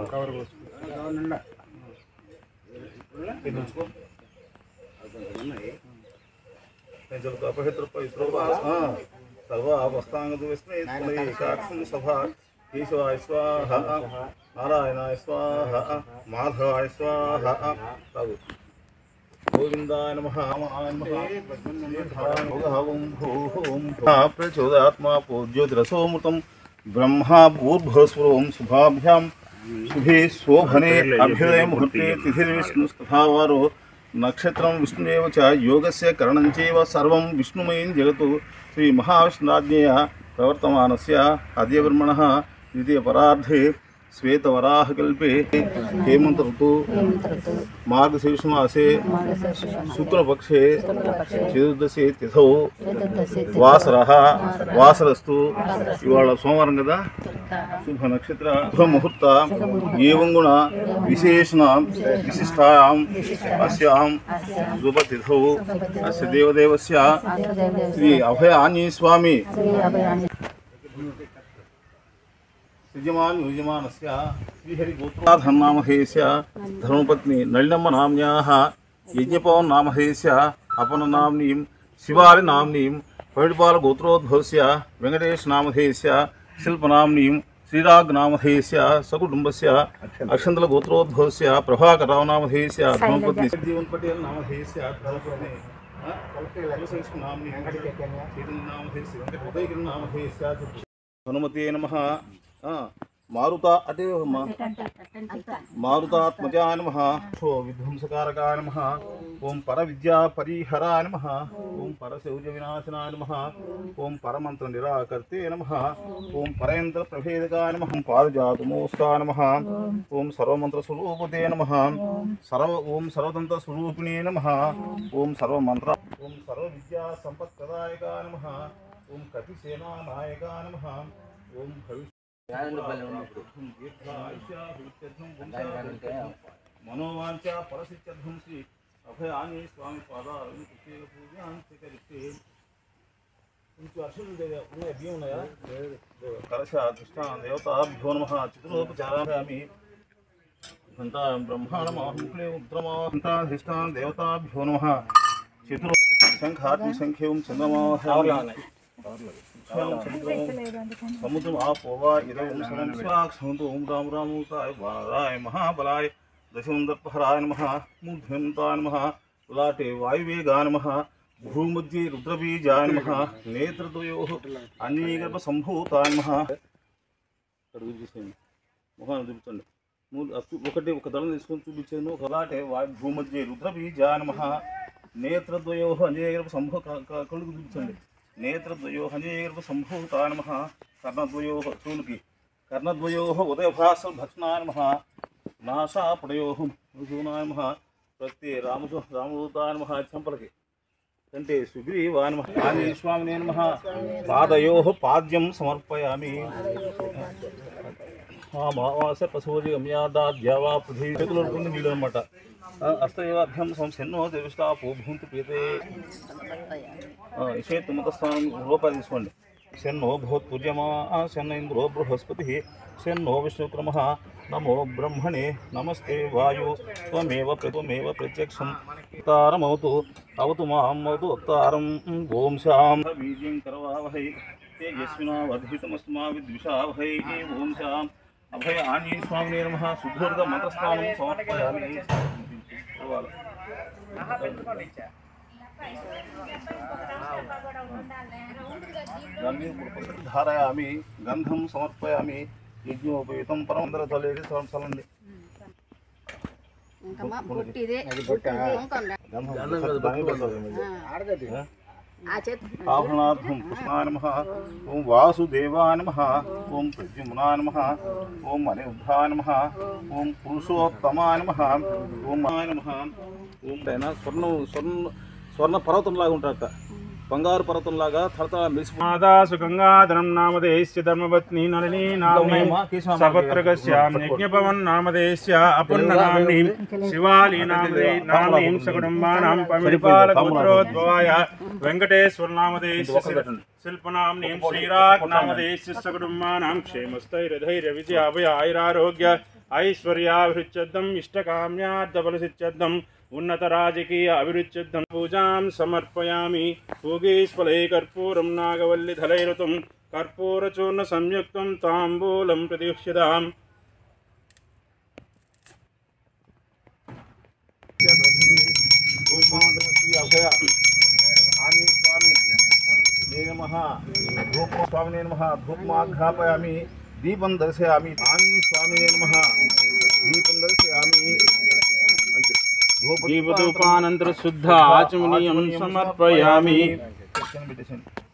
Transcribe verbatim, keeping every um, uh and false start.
सभा केशवाय स्वाहा नारायणाय स्वाहा माधवाय स्वाहा गोविंदाय नमः प्रचोदयात्मा ज्योतिरसोमृतं ब्रह्मा भूर्भुवस्वरं शुभाभ्यां शुभे शोभने अभ्युदय मुहूर्ते तिथिर्विष्णुस्तथावारो नक्षत्रं विष्णुरेव च योगस्य करणं चैव सर्वं विष्णुमयं जगतु श्री महाविष्णुराज्ञया प्रवर्तमानस्य अद्यब्रह्मणः द्वितीयपरार्धे श्वेतवराहकल्पे हेमंत ऋतु मार्गशीर्ष मासे शुक्लपक्षे चतुर्दशी तिथौ वासरः वासरस्तु इवाళ సోమవారం కదా शुभ नक्षत्र शुभ मुहूर्त एवं गुण विशेषण विशिष्टायां अस्यां शुभतिथौ अस्य देवदेवस्य श्री अभय आंजनेय स्वामी यजमान युजमानस्य श्रीहरिगोत्रनामधेयस्य धर्मपत्नी नलिनम्म नाम्न्याः यज्ञपवन नामधेयस्य अपननाम्नीं शिवारि नाम्नीं पौडिपालगोत्रोद्भवस्य वेंकटेश नामधेयस्य शिल्पनाम्नीं श्रीराग नामधेयस्य सकुटुम्बस्य अक्षन्तलगोत्रोद्भवस्य प्रभाकरराव नामधेयस्य धर्मपत्नी जीवन पटेल नामधेयस्य धर्मपत्नी हनुमते नमः मारुता अटे मारुतात्मजाय नमः विध्वंसकारकाय नमः ओं परविद्या परिहराय नमः ओं परशौर्य विनाशनाय नमः ओं परमंत्र निराकर्ते नमः ओं परेन्द्र प्रभेदकाय नमः पारिजातमोस्ताय नमः ओं सर्वमंत्र स्वरूपते नमः सर्व ओं सर्वतंत्र स्वरूपिणे नमः ओं सर्वमंत्र ओं सर्वविद्या संपत्प्रदायकाय नमः ओं कपिसेना नायकाय नमः ओं भविष्य मनोवांचा परसिद्ध्यर्थं श्री अभय आंजनेय स्वामी पादारविंद प्रत्येक पूजां स्वीकरिष्ये కొంచెం అర్చనలు ఉన్నాయి బియ్యం ఉన్నాయా కలశ అధిష్టాన దేవతాభ్యో నమః చతురోపచారామి घंटा ब्रह्मांडमाहुक्ले उद्रमाधिष्ठान देवताभ्यो नमः चतुर शंखात्म संख्यम चंद्रमा समुद्रम आपोवा इदं सर्वं स्वाक्षन्तु ओं राम रामूताय वाराय महाबलाय दशमन्दर्पहराय नमः मूर्धन्ताय नमः ललाटे वायुवेगाय नमः भूमध्ये रुद्रबीजाय नमः नेत्रद्वयोः अन्यगर्भसम्भूताय नमः मुखाన్ని చూపించండి ఒకటి ఒక దళం తీసుకొని చూపించాను లలాటే వాయు భూమధ్య రుద్రబీజాయ నమః నేత్రద్వయోః अन्यगर्भ सम्भू కళ్ళు చూపించండి नेत्रद्वयोः अन्यगर्भ सम्भूताय नमः कर्णद्वयोः चूलकी कर्णद्वयोः उदयभास्कर भक्षणाय नमः नासापडयोः मधुनाय नमः प्रत्यय रामदू रामदूताय नमः चंपलकी कंटे सुग्रीवाय नमः आंजनेय स्वामिने नमः पादयोः पाद्यं समर्पयामि अमावास्या पशुर्यम्यादाद्यावा पृथ्वी चतुर्भुज नीళ్ళు అన్నమాట అస్తయేవాభ్యం సంసన్నో దేవస్తాపో భూంతి పీతే ఇషేతుమతస్థానం రూపాయలు తీసుకోండి శన్నో భూత్పూజ్యమా శన్న ఇంద్రో బృహస్పతి శన్నో విష్ణుక్రమః నమో బ్రహ్మణే నమస్తే వాయు త్వమేవ త్వమేవ ప్రత్యక్షం తారమవతు అవతు మాం అవతు ఉత్తారం ఓం శాం బీజం కరవావహై తేజస్వినావధితమస్మా విద్విషావహై ఓం శాం अभय आंजनेय स्वामी नमः सुदीर्घ मंत्रस्नानं समर्पयामि धारयामि गंधं समर्पयामि यज्ञोपवीतं परमंद्रतले समर्पयामि आभरणार्थं कृष्णाय नमः ओं वासुदेवाय नमः ओं प्रद्युम्नाय नमः ओं अनिरुद्धाय नमः ओं पुरुषोत्तमाय नमः ओं माय नमः ओं तैना स्वर्ण स्वर्ण स्वर्ण पर्वतंलागा उंटारట బంగారు పర్వతంలాగా తలతల మెరిసిమాదాసు గంగాధరం నామదేశ్య ధర్మపత్ని నళినీ నామ్నీం సపత్రకస్యాం యజ్ఞపవన్ నామదేశ్య అపుర్ణనామ్నీం శివాలి నామదే నామ్నీం సకుటుంబానాం పరిపాలగోత్రోద్భవాయ వెంకటేశ్వర నామదేశ్య శిల్పనామ్నీం శ్రీరాగ్ నామదేశ్య సకుటుంబానాం క్షేమస్థైర్యధైర్య విజయ అభయ ఆయురారోగ్య ఐశ్వర్యాభివృద్ధ్యర్థం ఇష్టకామ్యార్థఫలసిద్ధ్యర్థం ఉన్నత రాజకీయ అభివృద్ధ్యర్థం పూజాం సమర్పయామి. పూగీస్ఫలై కర్పూరం నాగవల్లిధలైరుతం కర్పూరచూర్ణ సంయుక్తం తాంబూలం ప్రతిష్ఠితాం. स्वामी नमः धूपमाघ्रापयामि दीपं दर्शयामि आंजनेय स्वामी नमः दीपं दर्शयामि दीपधूपानंतर शुद्ध आचमनीयं समर्पयामि.